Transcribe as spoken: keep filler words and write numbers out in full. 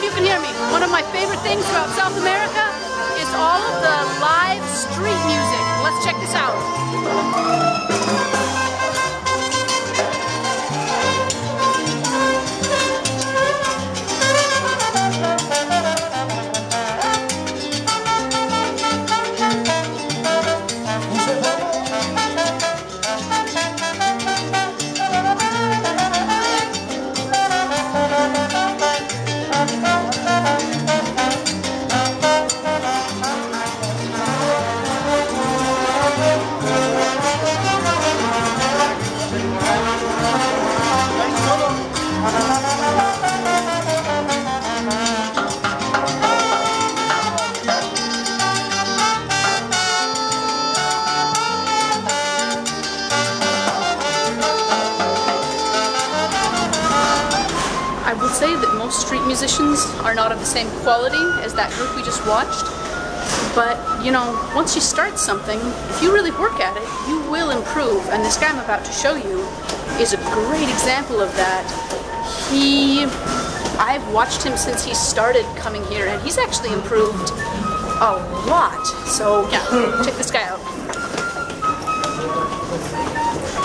you can hear me. One of my favorite things about South America is all of the live street music. Let's check this out. I will say that most street musicians are not of the same quality as that group we just watched, but you know, once you start something, if you really work at it, you will improve, and this guy I'm about to show you is a great example of that. He, I've watched him since he started coming here, and he's actually improved a lot. So yeah, check this guy out.